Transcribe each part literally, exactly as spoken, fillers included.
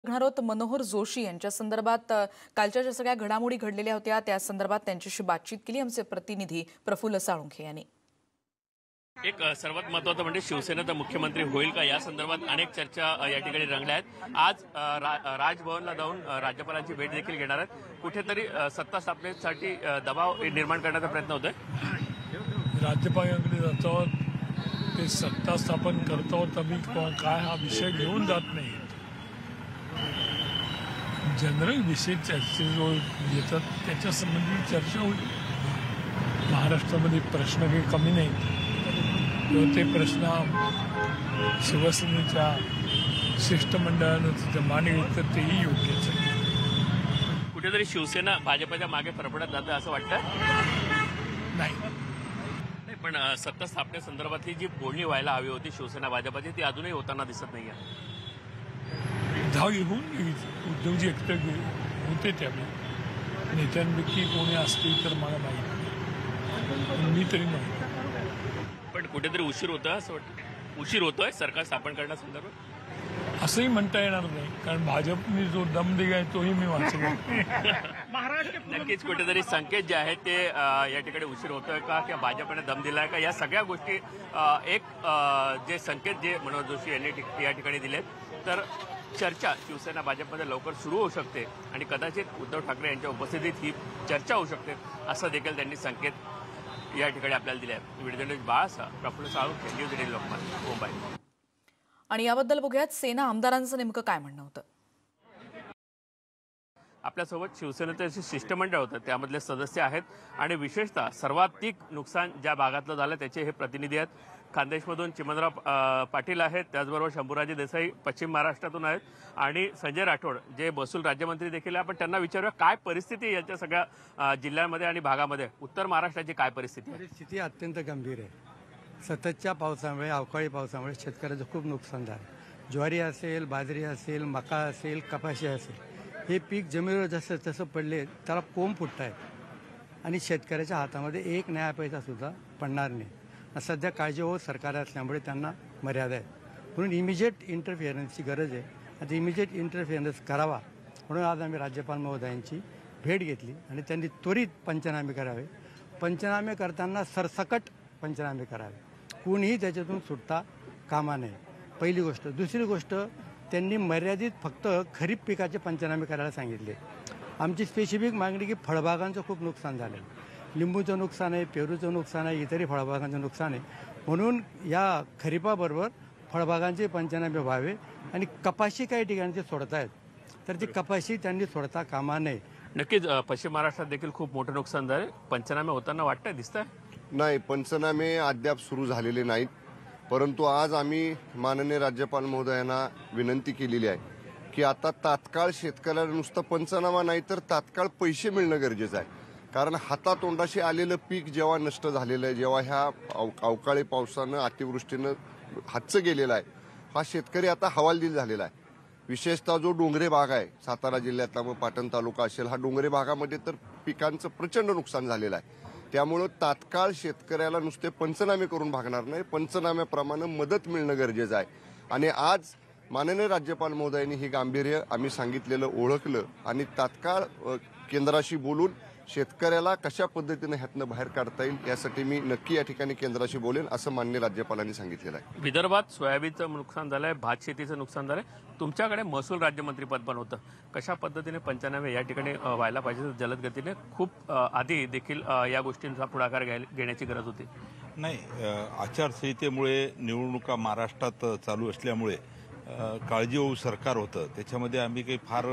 बघणार आहोत मनोहर जोशी यांच्या संदर्भात अ, कालच्या ज्या सगळ्या घडामोडी घडलेल्या होत्या त्या संदर्भात त्यांच्याशी बातचीत केली आमचे प्रतिनिधी प्रफुल्ल साळुंखे यांनी। एक अ, सर्वात महत्त्वाचं म्हणजे शिवसेनेचा मुख्यमंत्री होईल का या संदर्भात अनेक चर्चा अ, या ठिकाणी रंगल्या आहेत। आज अ, रा, अ, राजभवनला जाऊन अ, राज्यपालांची भेट देखील घेणार आहेत। कुठेतरी अ, सत्ता स्थापनेसाठी अ, दबाव निर्माण करण्याचा प्रयत्न होतोय। राज्यपालांकडे जातो ते सत्ता स्थापन करतो तर मी काय हा विषय घेऊन जात नाही। जनरल विषय चर्चेजो येतात त्याच्या संबंधी चर्चा होईल। महाराष्ट्रामध्ये प्रश्न काही कमी नाहीत, ते प्रश्न शिवसेनेच्या शिष्टमंडळानं तिथे मांडले तर तेही योग्यच आहे। कुठेतरी शिवसेना भाजपच्या मागे फरफडत जातं असं वाटतं नाही। नाही, पण अ, सत्ता स्थापनेसंदर्भातली जी बोलणी व्हायला हवी होती शिवसेना भाजपची ती अजूनही होताना दिसत नाहीये। धाव येऊन उद्धवजी एकटे होते त्यावेळी, नेत्यांपैकी कोणी असतील तर मला माहीत, मी तरी नाही। पण कुठेतरी उशीर होतोय असं वाटतं, उशीर होतोय सरकार स्थापन करण्यासंदर्भात असंही म्हणता येणार नाही, कारण भाजपने जो दम दिलाय तोही मी वाचला। नक्कीच कुठेतरी संकेत जे आहेत ते अ, या ठिकाणी उशीर होतोय का किंवा भाजपने दम दिलाय का या सगळ्या गोष्टी अ, एक अ, जे संकेत जे मनोहर जोशी यांनी ठिक- या ठिकाणी दिलेत तर चर्चा शिवसेना भाजपमध्ये लवकर सुरू होऊ शकते आणि कदाचित उद्धव ठाकरे यांच्या उपस्थितीत ही चर्चा होऊ शकते असं देखील त्यांनी संकेत या ठिकाणी आपल्याला दिले आहेत। व्हिडिओ जर्नलिस्ट बाळासा प्रफुल्ल साळुंखे, न्यूज एटीन लोकमत, मुंबई। आणि याबद्दल बघूयात सेना आमदारांचं नेमकं काय म्हणणं होतं। आपल्यासोबत शिवसेनेचे जे शिष्टमंडळ होतं त्यामधले सदस्य आहेत आणि विशेषतः सर्वाधिक नुकसान ज्या भागातलं झालं त्याचे हे प्रतिनिधी आहेत। खानदेशमधून चिमणराव अ, पाटील आहेत, त्याचबरोबर शंभूराजे देसाई पश्चिम महाराष्ट्रातून आहेत आणि संजय राठोड जे महसूल राज्यमंत्री देखील आहे। आपण त्यांना विचारूया काय परिस्थिती आहे याच्या सगळ्या अ, जिल्ह्यांमध्ये आणि भागामध्ये, उत्तर महाराष्ट्राची काय परिस्थिती आहे। परिस्थिती अत्यंत गंभीर आहे। सततच्या पावसामुळे, अवकाळी पावसामुळे शेतकऱ्याचं खूप नुकसान झालं। ज्वारी असेल, बाजरी असेल, मका असेल, कपाशी असेल, हे पीक जमिनीवर जसं तसं पडले त्याला कोंब फुटत आहेत आणि शेतकऱ्याच्या हातामध्ये एक नया पैसासुद्धा पडणार नाही। सध्या काळजी होत सरकार असल्यामुळे त्यांना मर्यादा आहे, म्हणून इमिजिएट इंटरफिअरन्सची गरज आहे। आता इमिजिएट इंटरफिअरन्स करावा म्हणून आज आम्ही राज्यपाल महोदयांची भेट घेतली आणि त्यांनी त्वरित पंचनामे करावे। पंचनामे करताना सरसकट पंचनामे करावे, कोणीही त्याच्यातून सुटता कामा नये, पहिली गोष्ट। दुसरी गोष्ट, त्यांनी मर्यादित फक्त खरीप पिकाचे पंचनामे करायला सांगितले। आमची स्पेसिफिक मागणी की फळबागांचं खूप नुकसान झालं आहे, लिंबूचं नुकसान आहे, पेरूचं नुकसान आहे, इतरही फळबागांचं नुकसान आहे, म्हणून या खरीपाबरोबर फळबागांचे पंचनामे व्हावे आणि कपाशी काही ठिकाणी ते सोडत आहेत तर ती कपाशी त्यांनी सोडता कामा नये। नक्कीच अ, पश्चिम महाराष्ट्रात देखील खूप मोठं नुकसान झालं, पंचनामे होताना वाटतंय दिसतंय नाही, पंचनामे अद्याप सुरू झालेले नाहीत, परंतु आज आम्ही माननीय राज्यपाल महोदयांना विनंती केलेली आहे की आता तात्काळ शेतकऱ्याला नुसतं पंचनामा नाही तर तात्काळ पैसे मिळणं गरजेचं आहे। कारण हातातोंडाशी आलेलं पीक जेव्हा नष्ट झालेलं आहे, जेव्हा ह्या अव अवकाळी पावसानं अतिवृष्टीनं हातचं गेलेलं आहे, हा शेतकरी आता हवालदिल झालेला आहे। विशेषतः जो डोंगरे भाग आहे सातारा जिल्ह्यातला, मग पाटण तालुका असेल, हा डोंगरे भागामध्ये तर पिकांचं प्रचंड नुकसान झालेलं आहे। त्यामुळं तात्काळ शेतकऱ्याला नुसते पंचनामे करून भागणार नाही, पंचनाम्याप्रमाणे मदत मिळणं गरजेचं आहे। आणि आज माननीय राज्यपाल महोदयांनी ही गांभीर्य आम्ही सांगितलेलं ओळखलं आणि तात्काळ केंद्राशी बोलून शेतकऱ्याला कशा पद्धतीने ह्यातनं बाहेर काढता येईल यासाठी मी नक्की या ठिकाणी केंद्राशी बोलेन असं माननीय राज्यपालांनी सांगितलेलं आहे। विदर्भात सोयाबीनचं नुकसान झालंय, भात शेतीचं नुकसान झालंय, तुमच्याकडे महसूल राज्यमंत्रीपद पण होतं, कशा पद्धतीने पंचनामे या ठिकाणी अ, व्हायला पाहिजे जलद गतीने, खूप अ, आधी देखील अ, या गोष्टींचा पुढाकार घेण्याची गरज होती। नाही, आचारसंहितेमुळे निवडणुका महाराष्ट्रात चालू असल्यामुळे काळजी होऊ सरकार होतं, त्याच्यामध्ये आम्ही काही फार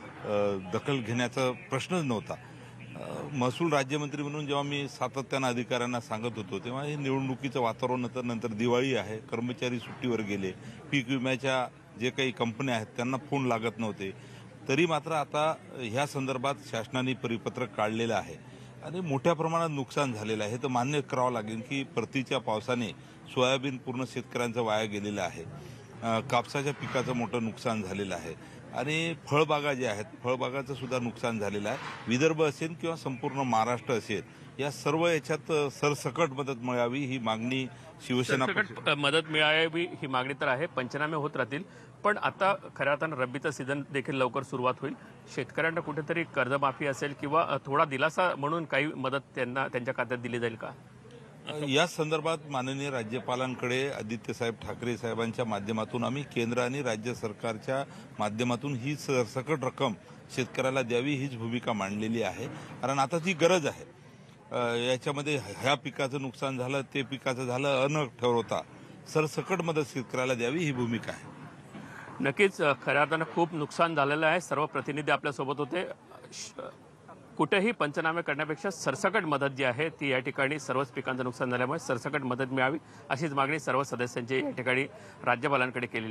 दखल घेण्याचा प्रश्नच नव्हता। महसूल राज्यमंत्री म्हणून जेव्हा मी सातत्यानं अधिकाऱ्यांना सांगत होतो तेव्हा हे निवडणुकीचं वातावरण होतं, नंतर दिवाळी आहे, कर्मचारी सुट्टीवर गेले, पीक विम्याच्या जे काही कंपन्या आहेत त्यांना फोन लागत नव्हते, तरी मात्र आता ह्या संदर्भात शासनाने परिपत्रक काढलेलं आहे आणि मोठ्या प्रमाणात नुकसान झालेलं आहे। तर मान्य करावं लागेल की परतीच्या पावसाने सोयाबीन पूर्ण शेतकऱ्यांचं वाया गेलेलं आहे, कापसाच्या पिकाचं मोठं नुकसान झालेलं आहे आणि फळबागा ज्या आहेत फळबागाचं सुद्धा नुकसान झालेलं आहे। विदर्भ असेल किंवा संपूर्ण महाराष्ट्र असेल, या सर्व याच्यात सरसकट मदत मिळावी ही मागणी शिवसेना सरसकट मदत मिळावी ही मागणी तर आहे। पंचनामे होत राहतील, पण आता खऱ्या अर्थानं रब्बीचं सीझन देखील लवकर सुरुवात होईल. शेतकऱ्यांना कुठेतरी कर्जमाफी असेल किंवा थोडा दिलासा म्हणून काही मदत त्यांना त्यांच्या खात्यात दिली जाईल का? या संदर्भात माननीय राज्यपालांकडे आदित्य साहेब ठाकरे साहेबांच्या माध्यमातून आम्ही केंद्र आणि राज्य सरकारच्या माध्यमातून ही सरसकट रक्कम शेतकऱ्याला द्यावी हीच भूमिका मांडलेली आहे. कारण आता ती गरज आहे. याच्यामध्ये ह्या पिकाचं नुकसान झालं, ते पिकाचं झालं, अन ठरवता सरसकट मदत शेतकऱ्याला द्यावी ही भूमिका आहे. नक्कीच खऱ्या अर्थानं खूप नुकसान झालेलं आहे. सर्व प्रतिनिधी आपल्यासोबत होते. कुठेही पंचनामे करण्यापेक्षा सरसकट मदत जी आहे ती या ठिकाणी सर्वच पिकांचं नुकसान झाल्यामुळे सरसकट मदत मिळावी अशीच मागणी सर्व सदस्यांची या ठिकाणी राज्यपालांकडे केली.